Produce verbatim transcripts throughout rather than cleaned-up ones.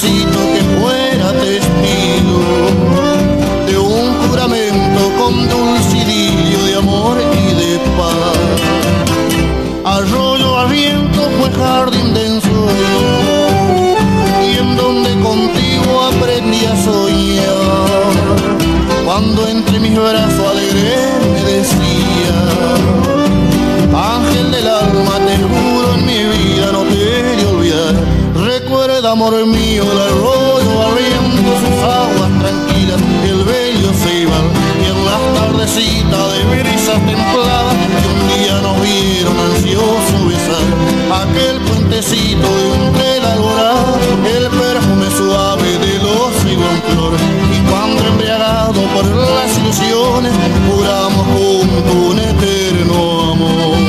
puentecito que fuera testigo de un juramento con dulce idilio de amor y de paz. Arroyo Barriento fue jardín de ensueño y en donde contigo aprendí a soñar. Cuando entre mis brazos alegre me decía: ángel del alma, te juro en mi vida no te he de olvidar. Recuerda, amor mío, el arroyo Barriento, sus aguas tranquilas, el bello ceibal, y en las tardecitas de brisas templadas que un día nos vieron ansioso besar. Aquel puentecito entre la alborada, el perfume suave de los higos en flor. Y cuando embriagado por las ilusiones, juramos juntos un eterno amor.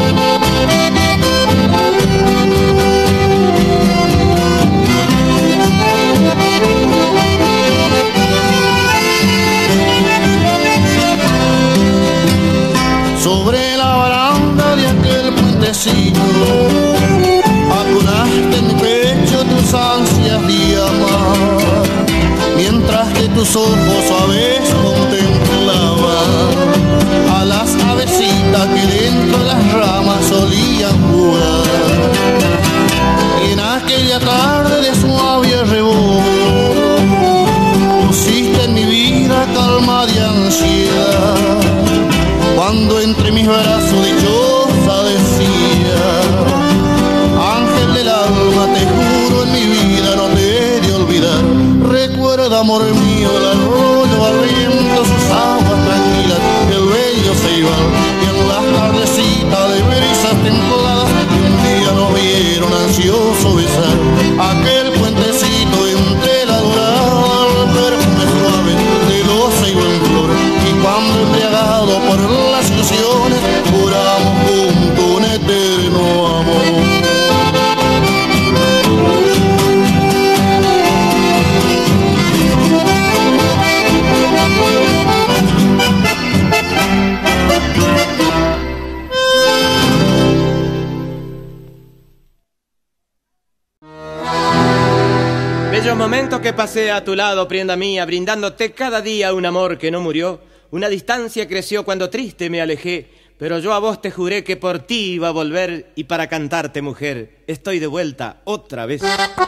Sobre la baranda de aquel puentecito, acunaste en mi pecho tus ansias de amar, mientras que tus ojos suaves contemplaban a las avecitas que dentro de las ramas solían jugar. Y en aquella tarde de suave rebozo, pusiste en mi vida calma de ansiedad. Cuando entre mis brazos dichosa decía: ángel del alma, te juro en mi vida no te he de olvidar. Recuerda, amor mío, el arroyo Barriento, sus aguas tranquilas, el bello ceibal, y en las tardecitas de brisas templadas que un día nos vieron ansioso besar. Aquel puentecito entre la dorada, el perfume suave de los ceibos en flor. Y cuando embriagado por las ilusiones, juramos juntos un eterno amor. Bellos momentos que pasé a tu lado, prenda mía, brindándote cada día un amor que no murió. Una distancia creció cuando triste me alejé, pero yo a vos te juré que por ti iba a volver y para cantarte, mujer, estoy de vuelta otra vez.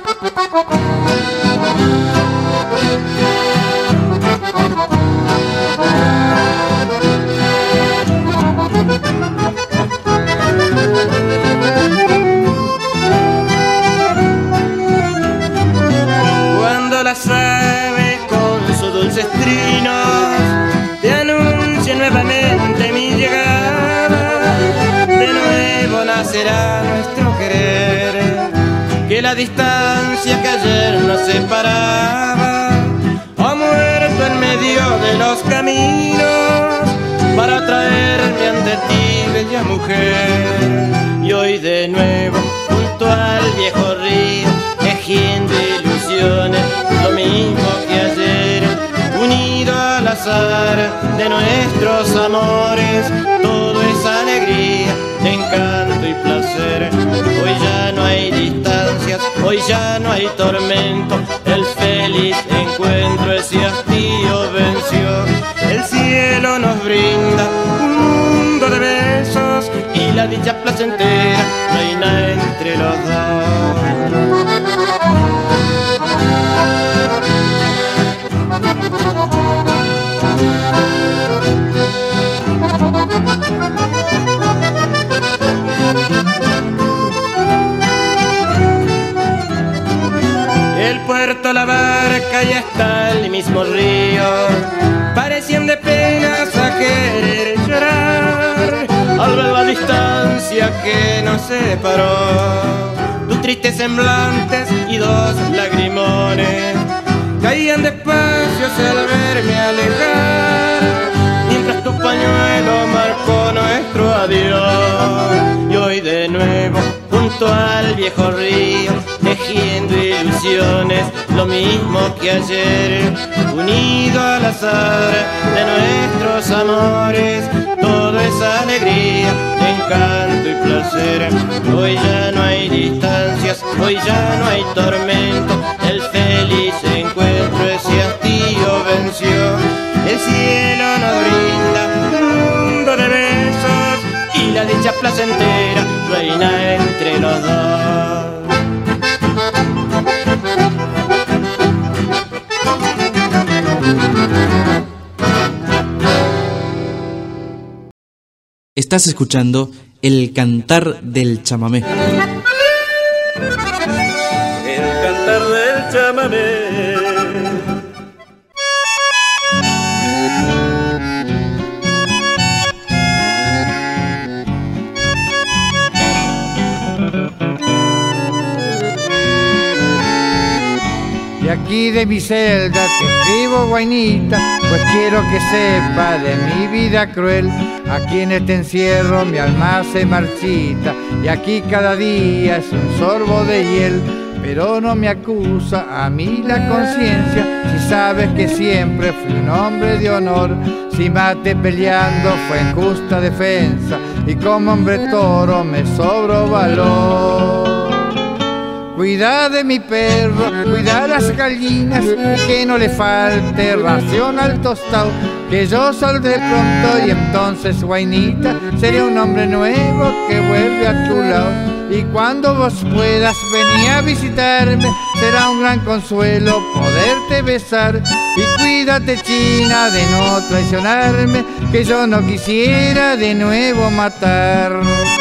Cuando las aves con sus dulces trinos te anuncian nuevamente mi llegada, de nuevo nacerá nuestro querer, que la distancia que ayer nos separaba ha muerto en medio de los caminos para traerme ante ti, bella mujer. Y hoy de nuevo junto al viejo río, tejiendo ilusiones, lo mismo que ayer, unido al azar de nuestros amores, todo es alegría, encanto y placer. Hoy ya no hay distancias, hoy ya no hay tormento, el feliz encuentro ese hastío venció. El cielo nos brinda un mundo de besos y la dicha placentera reina entre los dos. El puerto, la barca y hasta el mismo río parecían de penas a querer llorar al ver la distancia que nos separó. Tus tristes semblantes y dos lagrimones caían despacio al verme alejar, mientras tu pañuelo marcó nuestro adiós. Y hoy de nuevo junto al viejo río, tejiendo ilusiones, lo mismo que ayer, unido al azar de nuestros amores, todo es alegría, encanto y placer. Hoy ya no hay distancias, hoy ya no hay tormento, el fe Estás escuchando El Cantar del Chamamé. El cantar del chamamé. Y aquí de mi celda te escribo, guainita, pues quiero que sepa de mi vida cruel. Aquí en este encierro mi alma se marchita y aquí cada día es un sorbo de hiel. Pero no me acusa a mí la conciencia, si sabes que siempre fui un hombre de honor. Si maté peleando fue en justa defensa y como hombre toro me sobró valor. Cuida de mi perro, cuida las gallinas y que no le falte ración al tostado. Que yo saldré pronto y entonces, guainita, seré un hombre nuevo que vuelve a tu lado. Y cuando vos puedas venir a visitarme, será un gran consuelo poderte besar. Y cuídate, China, de no traicionarme, que yo no quisiera de nuevo matar.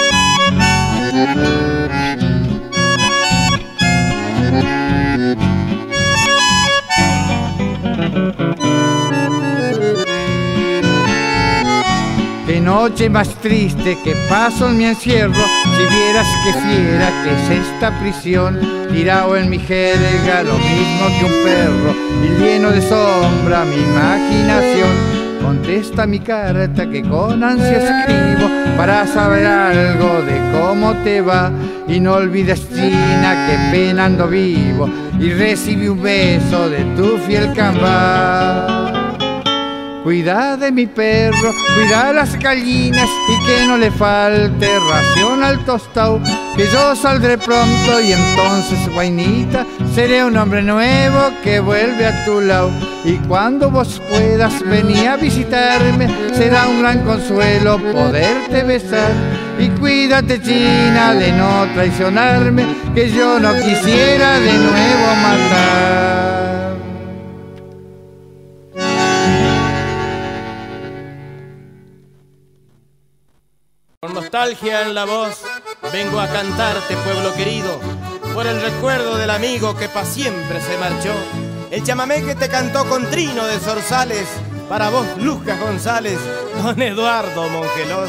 Qué noche más triste que paso en mi encierro, si vieras qué fiera que es esta prisión. Tirado en mi jerga lo mismo que un perro y lleno de sombra mi imaginación. Contesta mi carta que con ansia escribo para saber algo de cómo te va. Y no olvides, China, que penando vivo y recibí un beso de tu fiel camba. Cuida de mi perro, cuida las gallinas y que no le falte ración al tostado. Que yo saldré pronto y entonces, guainita, seré un hombre nuevo que vuelve a tu lado. Y cuando vos puedas venir a visitarme, será un gran consuelo poderte besar. Y cuídate, China, de no traicionarme, que yo no quisiera de nuevo matar. Con nostalgia en la voz, vengo a cantarte, pueblo querido, por el recuerdo del amigo que pa' siempre se marchó. El chamamé que te cantó con trino de zorzales, para vos, Lucas González, don Eduardo Mongelos.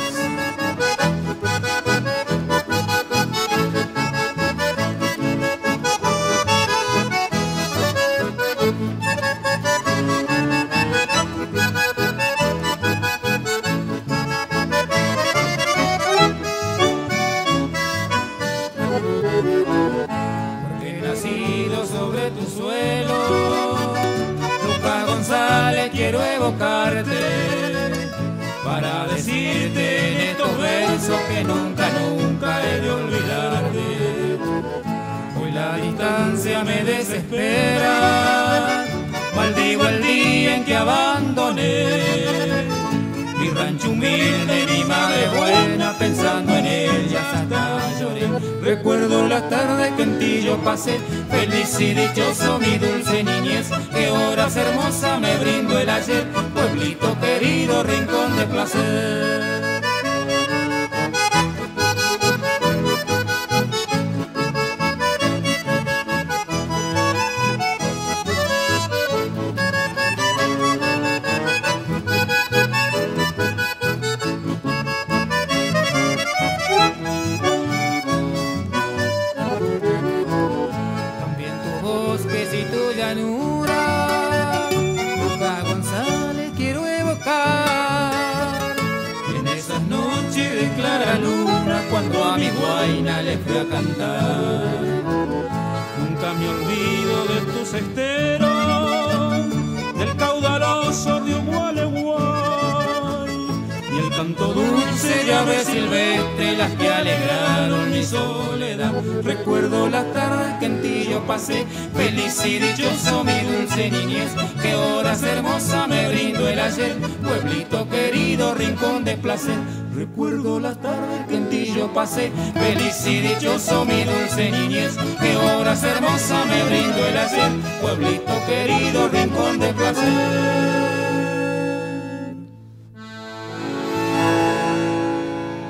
Quiero evocarte para decirte en estos versos que nunca, nunca he de olvidarte. Hoy la distancia me desespera, maldigo el día en que abandoné mi rancho humilde, mi madre buena, pensando en ella hasta lloré. Recuerdo las tardes que en ti yo pasé, feliz y dichoso mi dulce niñez. Qué horas hermosas me brindó el ayer, pueblito querido, rincón de placer. Cuando a mi guaina le fui a cantar, nunca me olvido de tus esteros, del caudaloso río Gualeguay y el canto dulce de aves silvestres, las que alegraron mi soledad. Recuerdo las tardes que en ti yo pasé, feliz y dichoso mi dulce niñez. Qué horas hermosas me brindó el ayer, pueblito querido, rincón de placer. Recuerdo las tardes que en ti yo pasé, feliz y dichoso mi dulce niñez. Qué horas hermosas me brindó el ayer, pueblito querido, rincón de placer.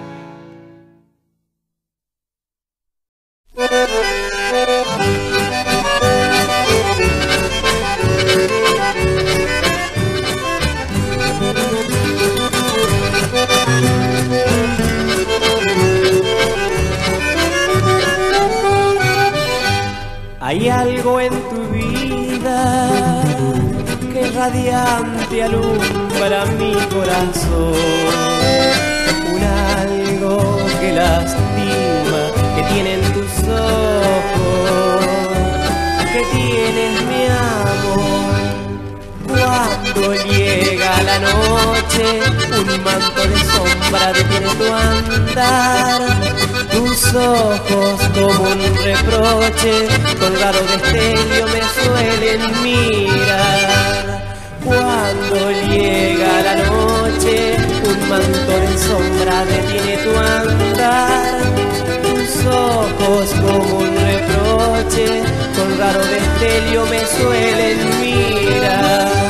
tu vida, que radiante alumbra mi corazón. Un algo que lastima, que tienen tus ojos, que tienes mi amor. Cuando llega la noche, un manto de sombra detiene tu andar. Tus ojos como un reproche, con raro destello me suelen mirar. Cuando llega la noche, un manto de sombra detiene tu andar. Tus ojos como un reproche, con raro destello me suelen mirar.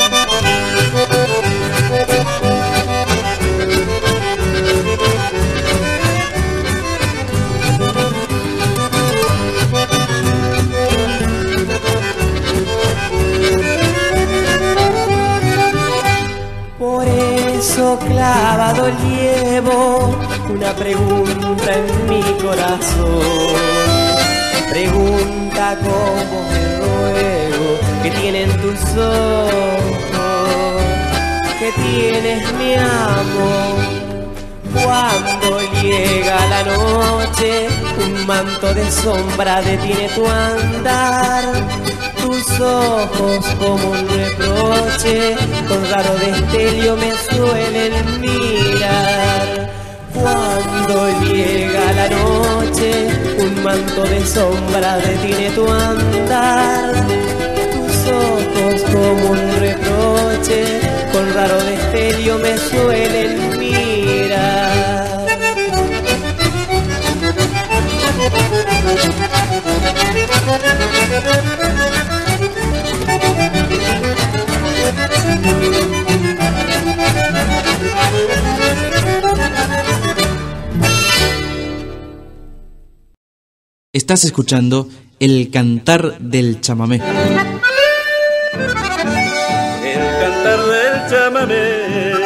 Por eso clavado llevo una pregunta en mi corazón. Pregunta como me ruego, que tienen tus ojos, que tienes mi amor. Cuando llega la noche, un manto de sombra detiene tu andar. Tus ojos como un reproche, con raro destello me suelen mirar. Cuando llega la noche, un manto de sombra detiene tu andar. Tus ojos como un reproche, con raro destello me suelen mirar. Estás escuchando El Cantar del Chamamé. El cantar del chamamé.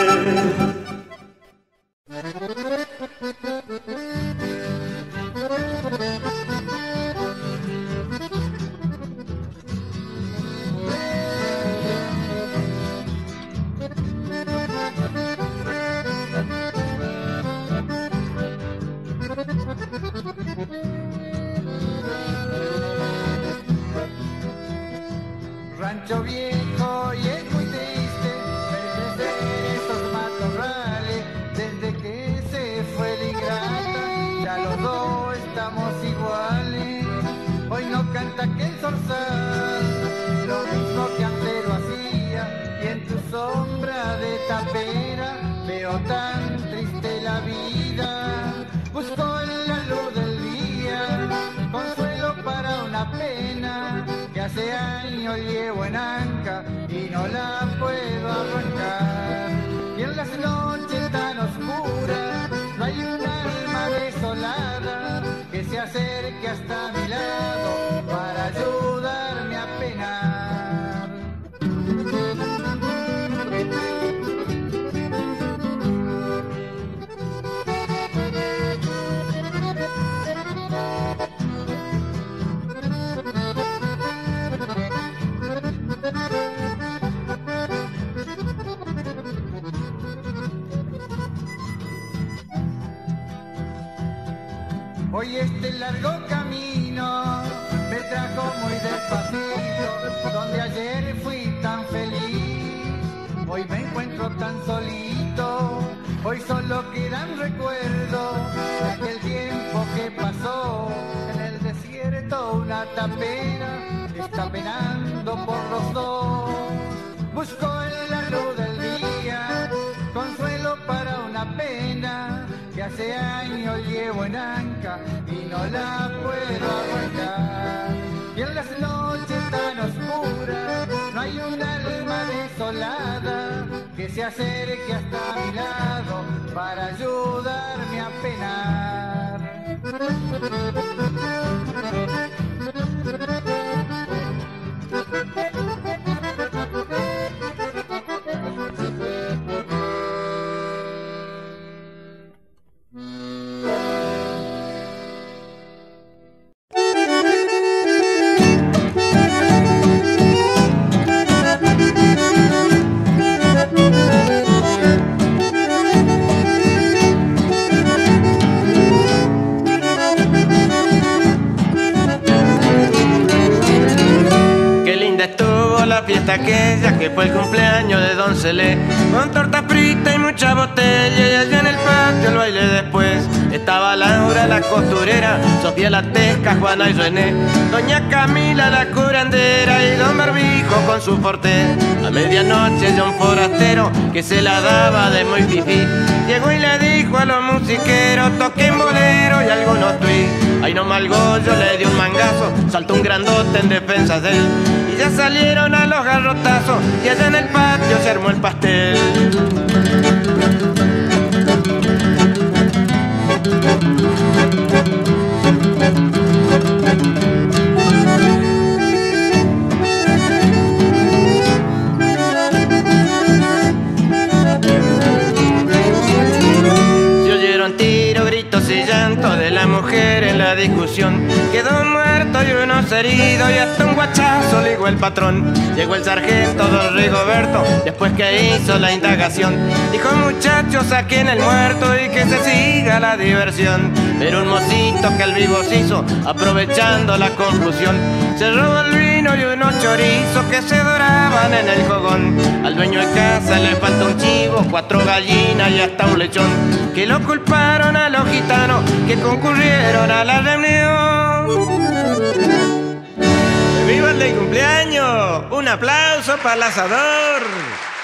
Rancho viejo y es muy triste ver crecer estos matorrales. Desde que se fue el ingrata, ya los dos estamos iguales. Hoy no canta que el zorzal, lo mismo que antes lo hacía. Y en tu sombra de tapera veo tan triste la vida. Busco en la luz del día consuelo para una pena que hace años llevo en anca y no la puedo arrancar. Y en las noches tan oscuras no hay un alma desolada que se acerque hasta mi lado para ayudarme a penar. Hoy este largo camino me trajo muy despacito, donde ayer fui tan feliz, hoy me encuentro tan solito. Hoy solo quedan recuerdos de aquel tiempo que pasó en el desierto. Una tapera está penando por los dos. Busco en la luz del día consuelo para una pena que hace años llevo en anca y no la puedo arrancar. Y en las noches tan oscuras no hay un alma desolada que se acerque hasta mi lado para ayudarme a penar. la fiesta aquella que fue el cumpleaños de Don Celé, con torta frita y mucha botella, y allá en el patio el baile después estaba Laura la costurera, Sofía la tesca, Juana y René, doña Camila la curandera y don Barbijo con su forte. A medianoche John Forastero, que se la daba de muy fifí, llegó y le dijo a los musiqueros: toquen bolero y algunos tuí. Ahí no Malgollo le dio un mangazo, saltó un grandote en defensa de él, y ya salieron a los garrotazos, y allá en el patio se armó el pastel. Y llanto de la mujer en la discusión, quedó un muerto y unos heridos y hasta un guachazo le dijo el patrón. Llegó el sargento don Rigoberto después que hizo la indagación, dijo: muchachos, saquen el muerto y que se siga la diversión. Pero un mocito que al vivo se hizo, aprovechando la confusión, se robó el vino y unos chorizos que se doraban en el fogón. Al dueño de casa le falta un chivo, cuatro gallinas y hasta un lechón, que lo culparon a los gitanos que concurrieron a la reunión. ¡Viva el de cumpleaños! ¡Un aplauso para el asador!